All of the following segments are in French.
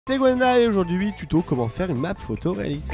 C'est Gwendal et aujourd'hui, tuto comment faire une map photoréaliste.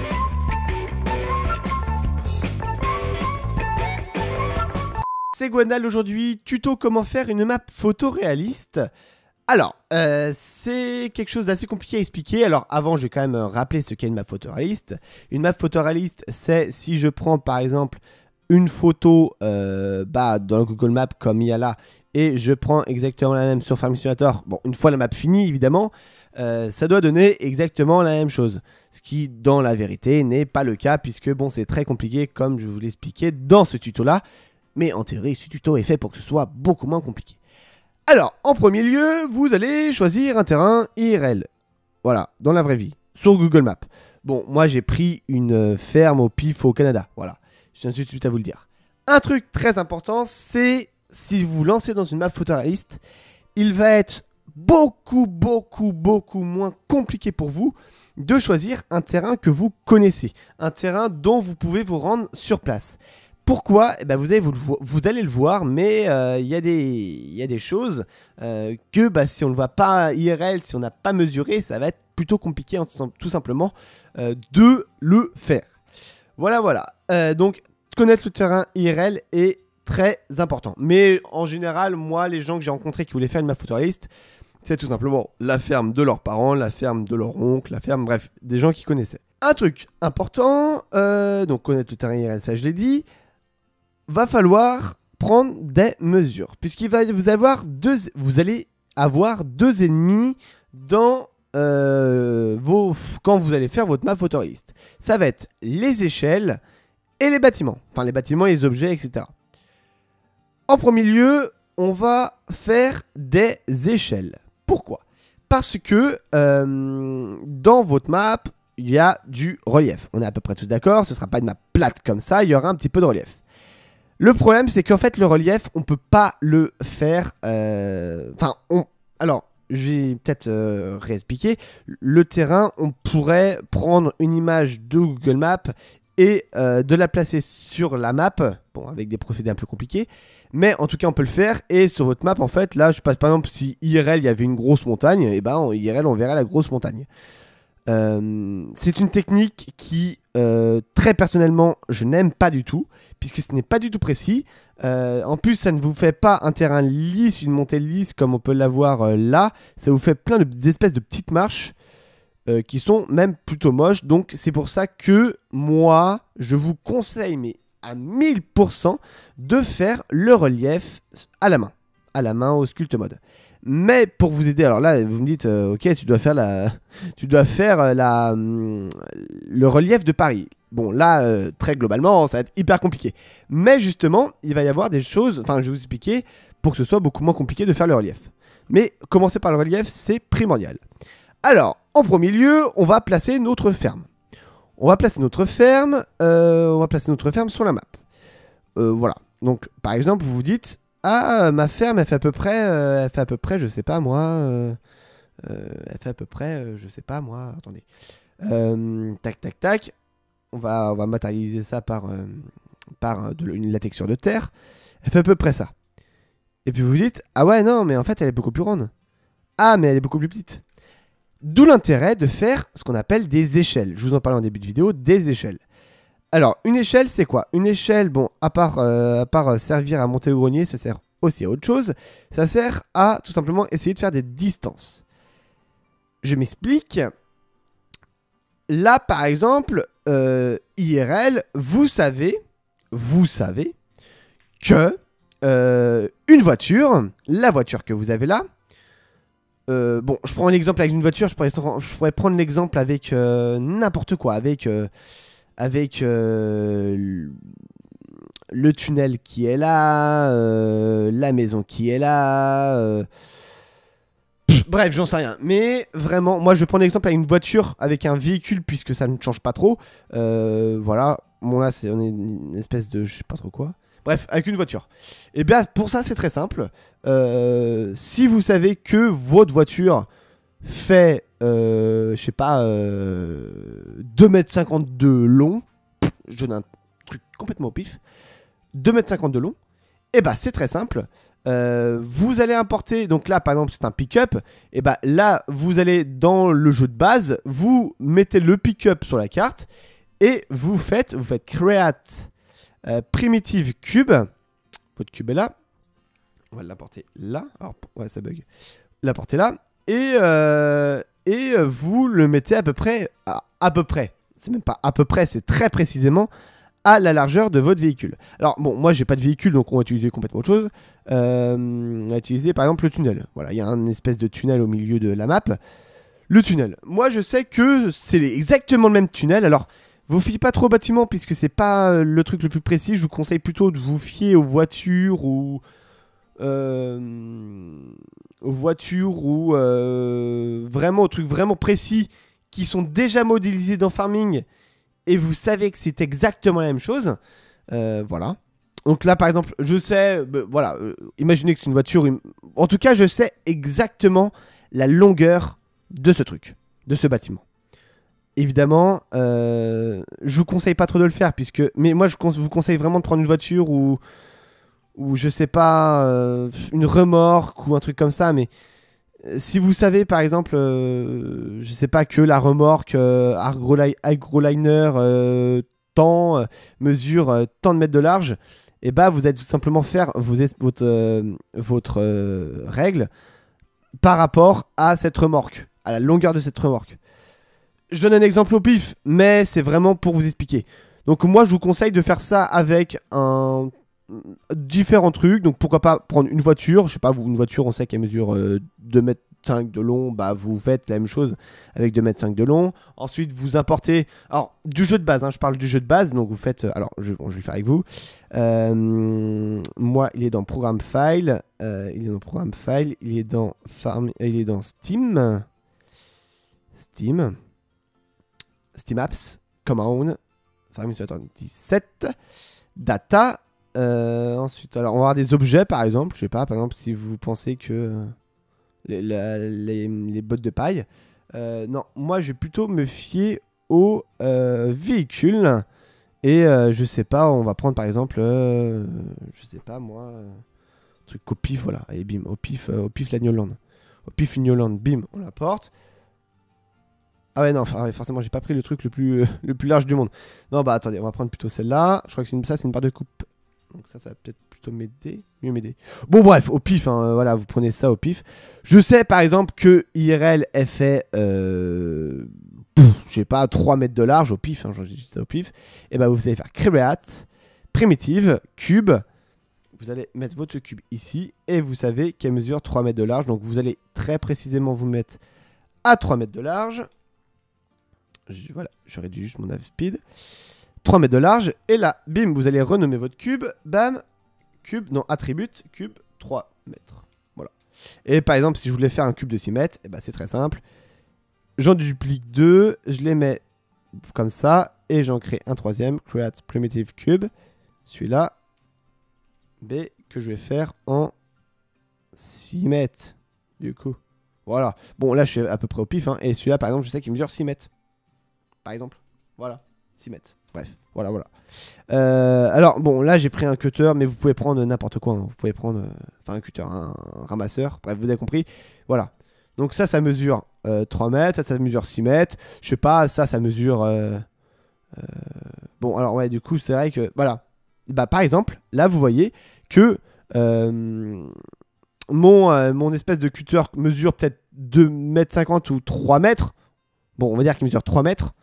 C'est Gwendal aujourd'hui, tuto comment faire une map photoréaliste. Alors, c'est quelque chose d'assez compliqué à expliquer. Alors avant, je vais quand même rappeler ce qu'est une map photoréaliste. Une map photoréaliste, c'est si je prends par exemple une photo dans le Google Maps comme il y a là, et je prends exactement la même sur Farming Simulator. Bon, une fois la map finie, évidemment, ça doit donner exactement la même chose. Ce qui, dans la vérité, n'est pas le cas, puisque bon, c'est très compliqué, comme je vous l'expliquais dans ce tuto-là. Mais en théorie, ce tuto est fait pour que ce soit beaucoup moins compliqué. Alors, en premier lieu, vous allez choisir un terrain IRL. Voilà, dans la vraie vie, sur Google Maps. Bon, moi, j'ai pris une ferme au pif au Canada. Voilà, je tiens tout de suite à vous le dire. Un truc très important, c'est si vous vous lancez dans une map photoréaliste, il va être beaucoup moins compliqué pour vous de choisir un terrain que vous connaissez. Un terrain dont vous pouvez vous rendre sur place. Pourquoi? Eh ben vous allez le voir, mais il y a des choses que si on ne le voit pas IRL, si on n'a pas mesuré, ça va être plutôt compliqué tout simplement de le faire. Voilà. Donc connaître le terrain IRL est très important. Mais en général, moi, les gens que j'ai rencontrés qui voulaient faire une map photoréaliste, c'est tout simplement la ferme de leurs parents, la ferme de leur oncle, la ferme, bref, des gens qui connaissaient. Un truc important, donc connaître le terrain IRL, ça je l'ai dit, va falloir prendre des mesures. Puisqu'il va vous allez avoir deux ennemis dans quand vous allez faire votre map photoréaliste. Ça va être les échelles et les bâtiments. Enfin, les bâtiments et les objets, etc. En premier lieu, on va faire des échelles. Pourquoi? Parce que dans votre map, il y a du relief. On est à peu près tous d'accord, ce ne sera pas une map plate comme ça, il y aura un petit peu de relief. Le problème, c'est qu'en fait, le relief, on ne peut pas le faire... Alors, je vais peut-être réexpliquer. Le terrain, on pourrait prendre une image de Google Maps et de la placer sur la map, bon, avec des procédés un peu compliqués, mais en tout cas on peut le faire. Et sur votre map, en fait, là je passe par exemple, si IRL il y avait une grosse montagne, et ben en IRL on verrait la grosse montagne. C'est une technique qui très personnellement je n'aime pas du tout, puisque ce n'est pas du tout précis. En plus ça ne vous fait pas un terrain lisse, une montée lisse comme on peut l'avoir là, ça vous fait plein d'espèces de petites marches qui sont même plutôt moches. Donc c'est pour ça que moi je vous conseille, mais à 1000%, de faire le relief à la main au sculpt mode. Mais pour vous aider, alors là vous me dites ok, tu dois faire le relief de Paris. Bon là très globalement ça va être hyper compliqué, mais justement il va y avoir des choses, enfin je vais vous expliquer pour que ce soit beaucoup moins compliqué de faire le relief. Mais commencer par le relief, c'est primordial. Alors, en premier lieu, on va placer notre ferme. On va placer notre ferme sur la map. Voilà. Donc, par exemple, vous vous dites, ah, ma ferme, elle fait à peu près, je sais pas moi, attendez. Tac. On va matérialiser ça par la texture de terre. Elle fait à peu près ça. Et puis vous vous dites, ah ouais, non, mais en fait, elle est beaucoup plus ronde. Ah, mais elle est beaucoup plus petite. D'où l'intérêt de faire ce qu'on appelle des échelles. Je vous en parlais en début de vidéo, des échelles. Alors, une échelle, c'est quoi? Une échelle, bon, à part servir à monter au grenier, ça sert aussi à autre chose. Ça sert à tout simplement essayer de faire des distances. Je m'explique. Là, par exemple, IRL, vous savez que une voiture, la voiture que vous avez là, bon, je prends un exemple avec une voiture, je pourrais prendre l'exemple avec n'importe quoi, avec le tunnel qui est là, la maison qui est là, bref, j'en sais rien. Mais vraiment, moi je vais prendre l'exemple avec une voiture, avec un véhicule, puisque ça ne change pas trop. Voilà, bon là on est une espèce de je sais pas trop quoi. Bref, avec une voiture. Et bien pour ça c'est très simple. Si vous savez que votre voiture fait, je sais pas, 2,50 m de long, je donne un truc complètement au pif, 2,50 m de long, et bah c'est très simple. Vous allez importer, donc là par exemple c'est un pick-up, et bah là vous allez dans le jeu de base, vous mettez le pick-up sur la carte et vous faites create primitive cube. Votre cube est là, on va l'importer là, alors ouais ça bug, l'importer là et vous le mettez à peu près, c'est même pas à peu près, c'est très précisément à la largeur de votre véhicule. Alors bon, moi j'ai pas de véhicule donc on va utiliser complètement autre chose. On va utiliser par exemple le tunnel. Voilà, il y a un espèce de tunnel au milieu de la map. Le tunnel. Moi je sais que c'est exactement le même tunnel. Alors vous fiez pas trop au bâtiment puisque c'est pas le truc le plus précis. Je vous conseille plutôt de vous fier vraiment aux trucs vraiment précis qui sont déjà modélisés dans Farming. Et vous savez que c'est exactement la même chose. Voilà. Donc là, par exemple, je sais... voilà. Imaginez que c'est une voiture... En tout cas, je sais exactement la longueur de ce truc. De ce bâtiment. Évidemment, je vous conseille pas trop de le faire. Mais moi, je vous conseille vraiment de prendre une voiture ou je sais pas... une remorque ou un truc comme ça. Mais... si vous savez par exemple, je sais pas, que la remorque Agroliner mesure tant de mètres de large, et bah vous allez tout simplement faire votre règle par rapport à cette remorque, à la longueur de cette remorque. Je donne un exemple au pif, mais c'est vraiment pour vous expliquer. Donc moi je vous conseille de faire ça avec différents trucs. Donc pourquoi pas prendre une voiture, je sais pas, une voiture on sait qu'elle mesure 2,5 m de long, bah vous faites la même chose avec 2,5 m de long. Ensuite vous importez, alors du jeu de base, je parle du jeu de base, donc vous faites, alors je vais le faire avec vous. Moi il est dans programme file, il est dans Steam Apps, Command, Farming Simulator 17, Data. Ensuite, alors on va avoir des objets par exemple. Je sais pas, par exemple, si vous pensez que les bottes de paille. Non, moi je vais plutôt me fier aux véhicules. Et je sais pas, on va prendre par exemple, je sais pas moi, truc au pif, voilà. Et bim, au pif l'agnoland. Au pif l'agnoland, bim, on la porte. Ah ouais non, forcément j'ai pas pris le truc le plus large du monde. Non bah attendez, on va prendre plutôt celle-là. Je crois que c'est une barre de coupe. Donc ça va peut-être plutôt mieux m'aider. Bon bref, au pif, voilà, vous prenez ça au pif. Je sais par exemple que IRL elle fait, je sais pas, 3 mètres de large au pif, je dis ça au pif. Et bah vous allez faire create, primitive, cube. Vous allez mettre votre cube ici et vous savez qu'elle mesure 3 mètres de large. Donc vous allez très précisément vous mettre à 3 mètres de large. Voilà, je réduis juste mon nav speed. 3 mètres de large, et là, bim, vous allez renommer votre cube, bam, cube, non, attribute, cube, 3 mètres. Voilà. Et par exemple, si je voulais faire un cube de 6 mètres, et bah c'est très simple. J'en duplique 2, je les mets comme ça, et j'en crée un troisième, create primitive cube, celui-là, B, que je vais faire en 6 mètres, du coup. Voilà. Bon, là, je suis à peu près au pif, et celui-là, par exemple, je sais qu'il mesure 6 mètres. Par exemple. Voilà. 6 mètres. Bref, voilà. Alors, bon, là, j'ai pris un cutter, mais vous pouvez prendre n'importe quoi. Vous pouvez prendre, un cutter, un ramasseur. Bref, vous avez compris. Voilà. Donc ça mesure 3 mètres. Ça mesure 6 mètres. Je sais pas, ça mesure... Bon, alors, ouais, du coup, c'est vrai que... Voilà. Bah, par exemple, là, vous voyez que mon espèce de cutter mesure peut-être 2,50 m ou 3 mètres. Bon, on va dire qu'il mesure 3 mètres.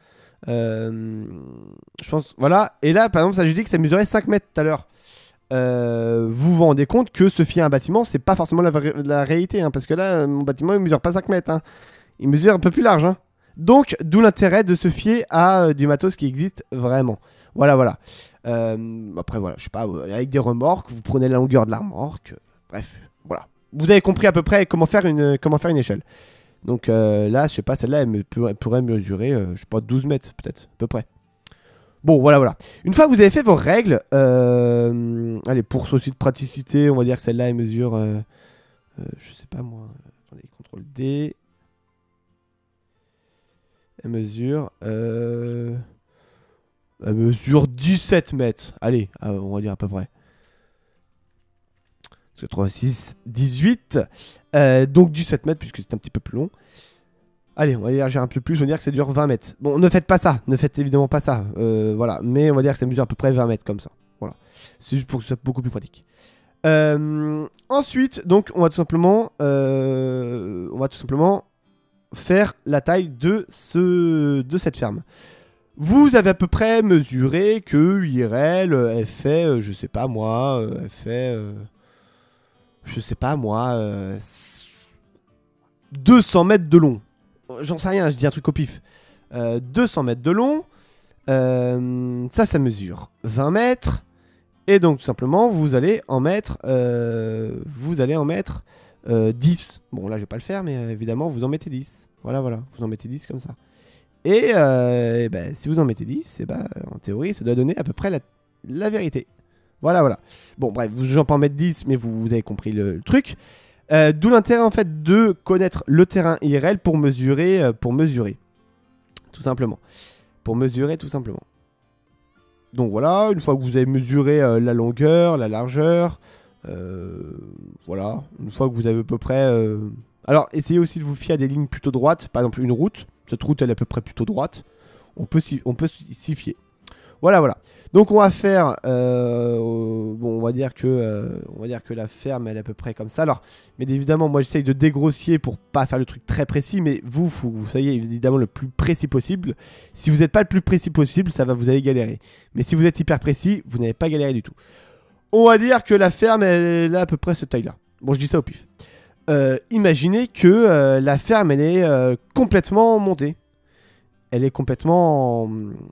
Je pense, voilà. Et là, par exemple, ça, j'ai dit que ça mesurait 5 mètres tout à l'heure. Vous vous rendez compte que se fier à un bâtiment, c'est pas forcément la réalité. Parce que là, mon bâtiment, il mesure pas 5 mètres. Il mesure un peu plus large. Donc, d'où l'intérêt de se fier à du matos qui existe vraiment. Voilà. Après, voilà, je sais pas, avec des remorques, vous prenez la longueur de la remorque. Bref, voilà. Vous avez compris à peu près comment faire une échelle. Donc là, je sais pas, celle-là, elle pourrait mesurer, je sais pas, 12 mètres peut-être, à peu près. Bon, voilà. Une fois que vous avez fait vos règles, allez, pour souci de praticité, on va dire que celle-là, elle mesure, je sais pas moi, attendez, CTRL D. Elle mesure 17 mètres. Allez, on va dire à peu près. Parce que 3, 6, 18. Donc 17 mètres, puisque c'est un petit peu plus long. Allez, on va élargir un peu plus, on va dire que ça dure 20 mètres. Bon, ne faites pas ça, ne faites évidemment pas ça. Voilà, mais on va dire que ça mesure à peu près 20 mètres comme ça. Voilà, c'est juste pour que ce soit beaucoup plus pratique. Ensuite, donc, on va tout simplement faire la taille de cette ferme. Vous avez à peu près mesuré que IRL, elle fait, je sais pas moi, elle fait, je sais pas moi, 200 mètres de long. J'en sais rien, je dis un truc au pif. 200 mètres de long, ça mesure 20 mètres. Et donc tout simplement, vous allez en mettre 10. Bon là je vais pas le faire, mais évidemment vous en mettez 10. Voilà, vous en mettez 10 comme ça. Et ben, si vous en mettez 10, en théorie ça doit donner à peu près la vérité. Voilà. Bon bref, j'en peux en mettre 10, mais vous avez compris le truc. D'où l'intérêt en fait de connaître le terrain IRL pour mesurer. Tout simplement. Pour mesurer tout simplement. Donc voilà, une fois que vous avez mesuré la longueur, la largeur, voilà, une fois que vous avez à peu près... Alors, essayez aussi de vous fier à des lignes plutôt droites, par exemple une route, cette route elle est à peu près plutôt droite, on peut s'y fier. Voilà. Donc on va faire, bon, on va dire que la ferme elle est à peu près comme ça. Alors, mais évidemment, moi j'essaye de dégrossier pour pas faire le truc très précis, mais vous soyez évidemment le plus précis possible. Si vous n'êtes pas le plus précis possible, vous allez galérer. Mais si vous êtes hyper précis, vous n'allez pas galérer du tout. On va dire que la ferme elle est à peu près cette taille-là. Bon, je dis ça au pif. Imaginez que la ferme elle est complètement montée. Elle est complètement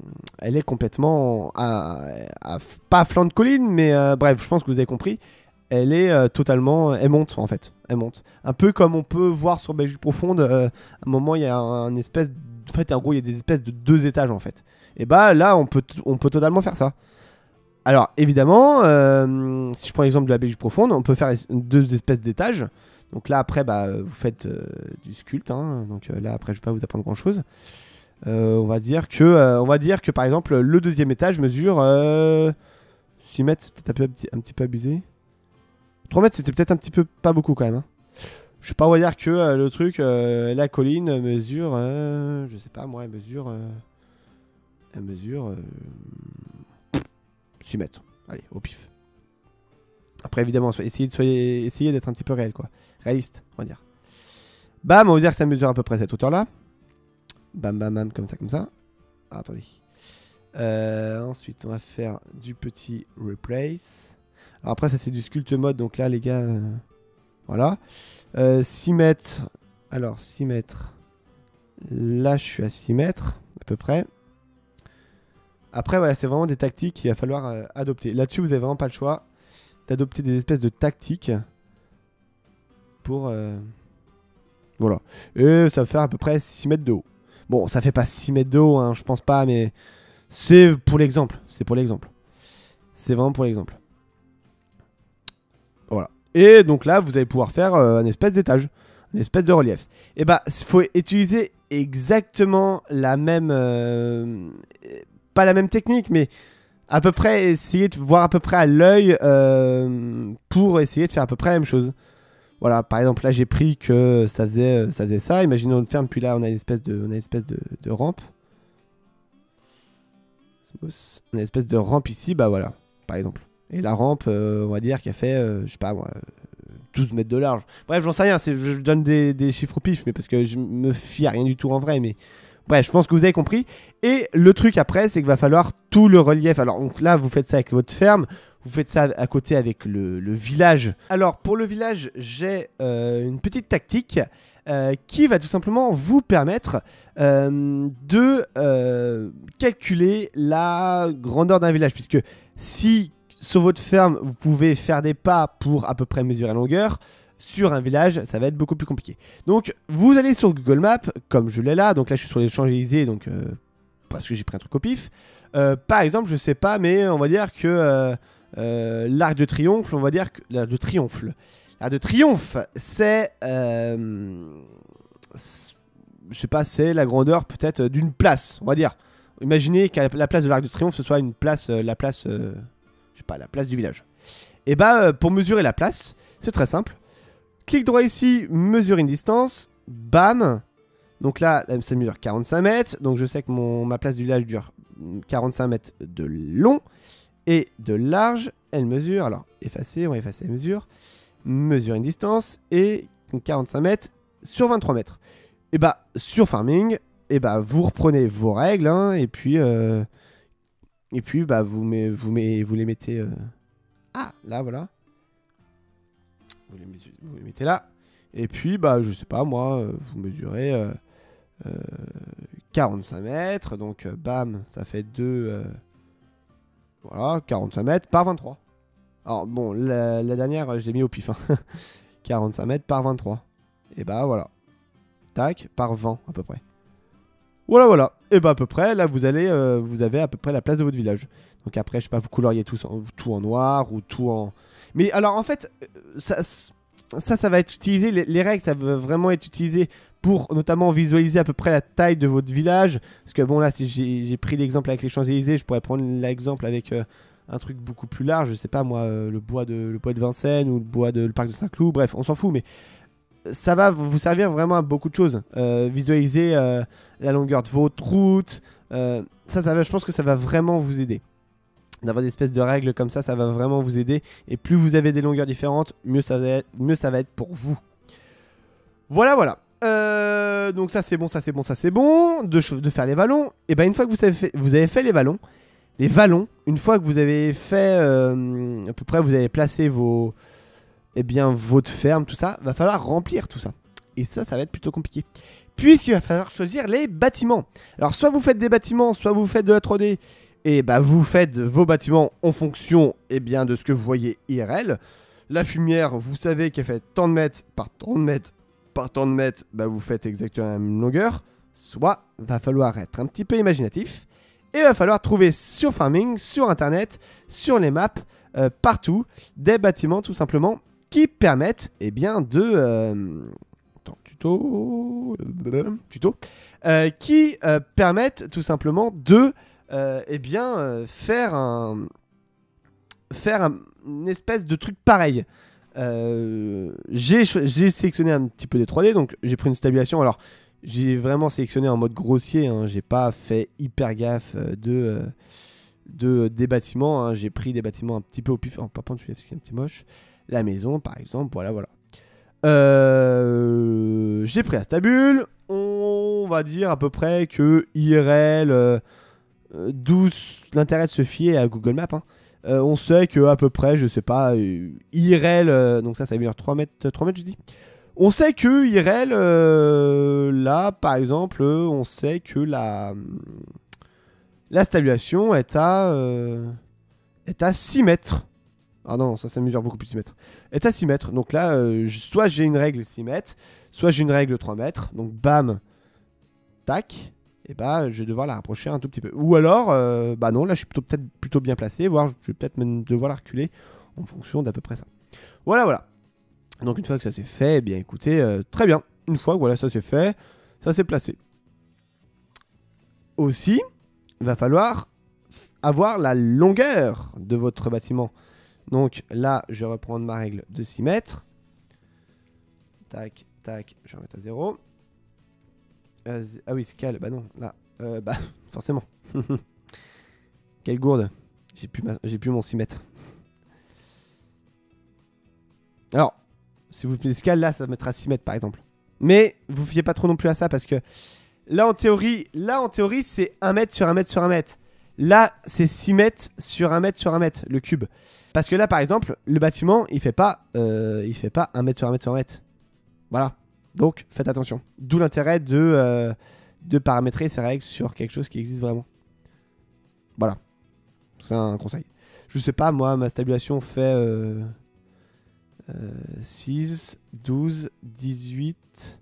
pas à flanc de colline, mais bref, je pense que vous avez compris. Elle est totalement, elle monte en fait, elle monte. Un peu comme on peut voir sur Belgique profonde. À un moment, il y a en fait, en gros, il y a des espèces de 2 étages en fait. Et bah là, on peut totalement faire ça. Alors évidemment, si je prends l'exemple de la Belgique profonde, on peut faire 2 espèces d'étages. Donc là après, vous faites du sculpte. Hein. Donc là après, je vais pas vous apprendre grand chose. On va dire que par exemple le 2e étage mesure 6 mètres, c'est peut-être un petit peu abusé. 3 mètres c'était peut-être un petit peu pas beaucoup quand même. Hein. Je sais pas, on va dire que le truc, la colline mesure, je sais pas moi, elle mesure 6 mètres. Allez, au pif. Après évidemment, essayez d'être un petit peu réel quoi. Réaliste, on va dire. Bam, on va dire que ça mesure à peu près cette hauteur là. Bam, comme ça. Ah, attendez. Ensuite, on va faire du petit replace. Alors après, ça c'est du sculpt mode. Donc là, les gars, voilà. 6 mètres. Alors, 6 mètres. Là, je suis à 6 mètres, à peu près. Après, voilà, c'est vraiment des tactiques qu'il va falloir adopter. Là-dessus, vous n'avez vraiment pas le choix d'adopter des espèces de tactiques pour... voilà. Et ça va faire à peu près 6 mètres de haut. Bon, ça fait pas 6 mètres de haut, hein, je pense pas, mais c'est pour l'exemple. C'est vraiment pour l'exemple. Voilà. Et donc là, vous allez pouvoir faire un espèce d'étage, une espèce de relief. Et bah, il faut utiliser exactement la même... pas la même technique, mais à peu près essayer de voir à peu près à l'œil pour essayer de faire à peu près la même chose. Voilà, par exemple, là j'ai pris que ça faisait ça. Imaginons une ferme, puis là on a une espèce de rampe. On a une espèce de rampe ici, bah voilà, par exemple. Et la rampe, on va dire qu'elle fait, je sais pas moi, 12 mètres de large. Bref, j'en sais rien, je donne des chiffres au pif, mais parce que je me fie à rien du tout en vrai, mais... Bref, je pense que vous avez compris. Et le truc après, c'est qu'il va falloir tout le relief. Alors donc là, vous faites ça avec votre ferme. Vous faites ça à côté avec le village. Alors pour le village, j'ai une petite tactique qui va tout simplement vous permettre de calculer la grandeur d'un village. Puisque si sur votre ferme, vous pouvez faire des pas pour à peu près mesurer la longueur, sur un village, ça va être beaucoup plus compliqué. Donc vous allez sur Google Maps, comme je l'ai là. Donc là je suis sur les Champs-Élysées, donc parce que j'ai pris un truc au pif. Par exemple, je sais pas, mais on va dire que l'Arc de Triomphe, l'Arc de Triomphe, c'est je sais pas, c'est la grandeur peut-être d'une place, on va dire. Imaginez qu'à la place de l'Arc de Triomphe, ce soit une place, je sais pas, la place du village. Et bah pour mesurer la place, C'est très simple. Clic droit ici, mesure une distance. Bam. Donc là, ça mesure 45 mètres. Donc je sais que ma place du village dure 45 mètres de long et de large. Elle mesure, alors effacer, on va effacer la mesure. Mesure une distance et 45 mètres sur 23 mètres. Et bah sur Farming, et bah vous reprenez vos règles hein, et puis bah vous les mettez là voilà. Vous les mettez là. Et puis bah je sais pas moi, vous mesurez 45 mètres. Donc bam, ça fait 2 voilà, 45 mètres par 23. Alors bon, la dernière, je l'ai mis au pif. Hein. 45 mètres par 23. Et bah voilà. Tac, par 20 à peu près. Voilà, voilà. Et bah à peu près, là vous avez à peu près la place de votre village. Donc après, je sais pas, vous coloriez tout en noir ou tout en... Mais alors en fait, ça va être utilisé, les règles, ça va vraiment être utilisé pour notamment visualiser à peu près la taille de votre village. Parce que bon là, si j'ai pris l'exemple avec les Champs-Élysées, je pourrais prendre l'exemple avec un truc beaucoup plus large. Je sais pas moi, le bois de Vincennes ou le parc de Saint-Cloud. Bref, on s'en fout, mais ça va vous servir vraiment à beaucoup de choses. Visualiser la longueur de votre route. Je pense que ça va vraiment vous aider. D'avoir des espèces de règles comme ça va vraiment vous aider. Et plus vous avez des longueurs différentes, mieux ça va être pour vous. Voilà, voilà. Donc ça c'est bon, ça c'est bon, ça c'est bon. De faire les vallons. Et ben une fois que vous avez fait les vallons, une fois que vous avez fait à peu près, vous avez placé votre ferme, tout ça, va falloir remplir tout ça. Et ça va être plutôt compliqué. Puisqu'il va falloir choisir les bâtiments. Alors soit vous faites des bâtiments, soit vous faites de la 3D. Et bah vous faites vos bâtiments en fonction de ce que vous voyez IRL. La fumière, vous savez qu'elle fait tant de mètres par tant de mètres par tant de mètres, bah vous faites exactement la même longueur. Soit va falloir être un petit peu imaginatif. Et va falloir trouver sur Farming, sur internet, sur les maps, partout, des bâtiments tout simplement qui permettent qui permettent tout simplement de faire une espèce de truc pareil. J'ai sélectionné un petit peu des 3D, donc j'ai pris une stabilisation. Alors j'ai vraiment sélectionné en mode grossier, hein, j'ai pas fait hyper gaffe des bâtiments, hein. J'ai pris des bâtiments un petit peu au pif. Par contre celui-là parce qu'il est un petit moche. La maison par exemple, voilà. J'ai pris la stabule. On va dire à peu près que IRL, d'où l'intérêt de se fier à Google Maps, hein. On sait que à peu près, je sais pas, IRL, donc ça veut dire 3 mètres je dis. On sait que IRL, là par exemple, on sait que la stabulation est à 6 mètres. Ah non, ça mesure beaucoup plus 6 mètres. Est à 6 mètres. Donc là, soit j'ai une règle 6 mètres, soit j'ai une règle 3 mètres. Donc bam, tac. Et bah je vais devoir la rapprocher un tout petit peu. Ou alors, bah non, là je suis peut-être plutôt bien placé, voire je vais peut-être même devoir la reculer en fonction d'à peu près ça. Voilà, voilà. Donc une fois que ça c'est fait, eh bien écoutez, très bien. Une fois que voilà, ça c'est fait, ça c'est placé. Aussi, il va falloir avoir la longueur de votre bâtiment. Donc là, je vais reprendre ma règle de 6 mètres. Tac, tac, je vais remettre à 0. Ah oui, scale, bah non, là, bah forcément. Quelle gourde. J'ai plus mon 6 mètres. Alors, si vous mettez scale là, ça mettra 6 mètres par exemple. Mais vous fiez pas trop non plus à ça parce que là en théorie c'est 1 mètre sur 1 mètre sur 1 mètre. Là, c'est 6 mètres sur 1 mètre sur 1 mètre, le cube. Parce que là, par exemple, le bâtiment, il fait pas 1 mètre sur 1 mètre sur 1 mètre. Voilà. Donc, faites attention. D'où l'intérêt de paramétrer ces règles sur quelque chose qui existe vraiment. Voilà. C'est un conseil. Je sais pas, moi, ma stabilisation fait 6, 12, 18...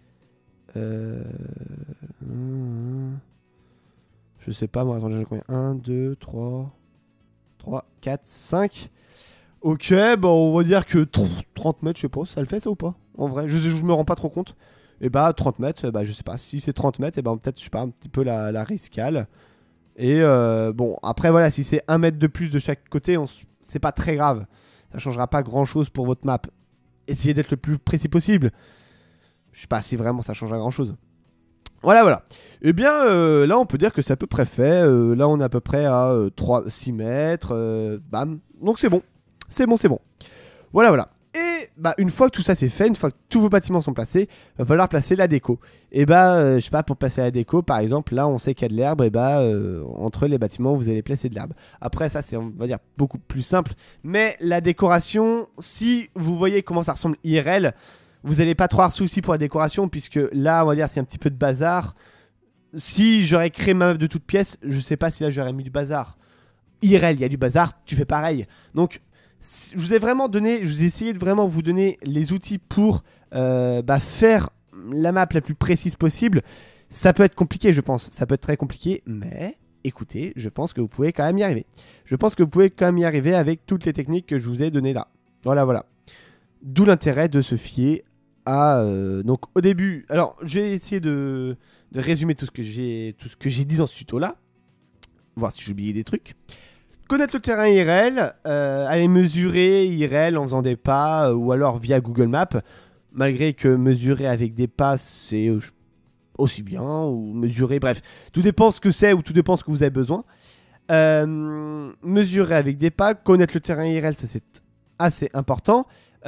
je sais pas, moi, attends, j'ai combien 1, 2, 3, 4, 5. Ok, bon, on va dire que 30 mètres, je sais pas, ça le fait ça ou pas? En vrai, je me rends pas trop compte. Et bah, 30 mètres, bah, je sais pas. Si c'est 30 mètres, et bah, peut-être, je sais pas, un petit peu la riscale. Et bon, après, voilà, si c'est 1 mètre de plus de chaque côté, c'est pas très grave. Ça changera pas grand chose pour votre map. essayez d'être le plus précis possible. Je sais pas si vraiment ça change grand chose. Voilà, voilà. Et bien, là, on peut dire que c'est à peu près fait. Là, on est à peu près à 6 mètres. Bam. Donc, c'est bon. C'est bon, c'est bon. Voilà, voilà. Et bah, une fois que tout ça c'est fait, une fois que tous vos bâtiments sont placés, il va falloir placer la déco. Et bah, je sais pas, pour placer la déco, par exemple, là, on sait qu'il y a de l'herbe. Et bah, entre les bâtiments, vous allez placer de l'herbe. Après, ça, c'est, on va dire, beaucoup plus simple. Mais la décoration, si vous voyez comment ça ressemble IRL, vous n'allez pas trop avoir de soucis pour la décoration, puisque là, on va dire, c'est un petit peu de bazar. Si j'aurais créé ma map de toutes pièces, je sais pas si là j'aurais mis du bazar. IRL, il y a du bazar, tu fais pareil. Donc, je vous ai vraiment donné, je vous ai essayé de vraiment vous donner les outils pour faire la map la plus précise possible. Ça peut être compliqué, je pense. Ça peut être très compliqué, mais écoutez, je pense que vous pouvez quand même y arriver. Je pense que vous pouvez quand même y arriver avec toutes les techniques que je vous ai données là. Voilà, voilà. D'où l'intérêt de se fier à... donc au début... Alors, je vais essayer de résumer tout ce que j'ai dit dans ce tuto-là. Voir si j'ai oublié des trucs. Connaître le terrain IRL, aller mesurer IRL en faisant des pas ou alors via Google Maps. Malgré que mesurer avec des pas, c'est aussi bien, ou mesurer, bref. Tout dépend ce que c'est ou tout dépend ce que vous avez besoin. Mesurer avec des pas, connaître le terrain IRL, ça c'est assez important.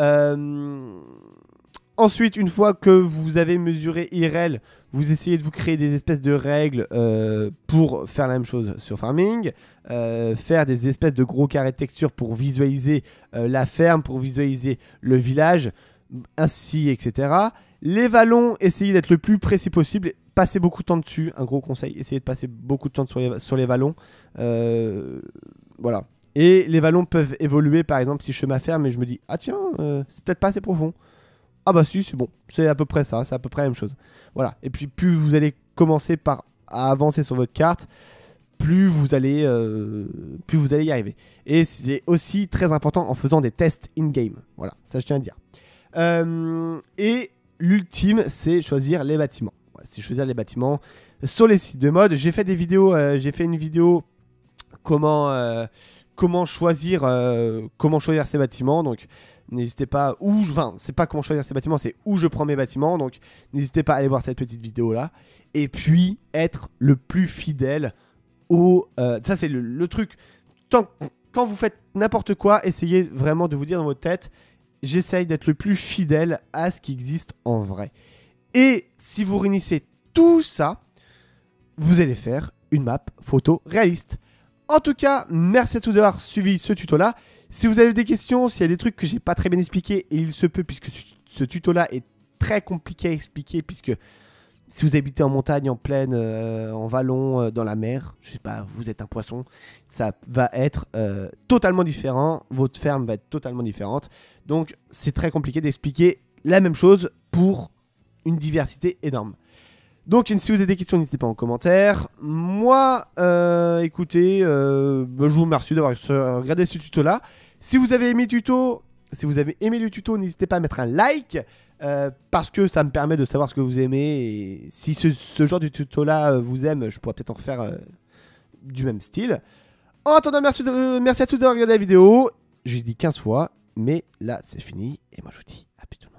Ensuite, une fois que vous avez mesuré IRL, vous essayez de vous créer des espèces de règles pour faire la même chose sur Farming, faire des espèces de gros carrés de texture pour visualiser la ferme, pour visualiser le village, ainsi, etc. Les vallons, essayez d'être le plus précis possible, passez beaucoup de temps dessus, un gros conseil, essayez de passer beaucoup de temps sur les vallons. Voilà. Et les vallons peuvent évoluer, par exemple, si je fais ma ferme et je me dis « Ah tiens, c'est peut-être pas assez profond ». Ah bah si, c'est bon, c'est à peu près ça, c'est à peu près la même chose. Voilà, et puis plus vous allez commencer à avancer sur votre carte, plus vous allez y arriver. Et c'est aussi très important en faisant des tests in-game. Voilà, ça je tiens à dire. Et l'ultime, c'est choisir les bâtiments. Ouais, c'est choisir les bâtiments sur les sites de mode. J'ai fait des vidéos, j'ai fait une vidéo comment choisir ces bâtiments. Donc n'hésitez pas, c'est pas comment choisir ces bâtiments, c'est où je prends mes bâtiments. Donc n'hésitez pas à aller voir cette petite vidéo là. Et puis être le plus fidèle au... ça c'est le truc. Quand vous faites n'importe quoi, essayez vraiment de vous dire dans votre tête, j'essaye d'être le plus fidèle à ce qui existe en vrai. Et si vous réunissez tout ça, vous allez faire une map photo réaliste. En tout cas, merci à tous d'avoir suivi ce tuto-là. Si vous avez des questions, s'il y a des trucs que j'ai pas très bien expliqués, et il se peut, puisque ce tuto-là est très compliqué à expliquer, puisque si vous habitez en montagne, en plaine, en vallon, dans la mer, je sais pas, vous êtes un poisson, ça va être totalement différent. Votre ferme va être totalement différente. Donc, c'est très compliqué d'expliquer la même chose pour une diversité énorme. Donc, si vous avez des questions, n'hésitez pas en commentaire. Moi, écoutez, je vous remercie d'avoir regardé ce tuto-là. Si vous avez aimé le tuto, n'hésitez pas à mettre un like. Parce que ça me permet de savoir ce que vous aimez. Et si ce genre de tuto-là vous aime, je pourrais peut-être en refaire du même style. En attendant, merci à tous d'avoir regardé la vidéo. J'ai dit 15 fois, mais là, c'est fini. Et moi, je vous dis à plus tard.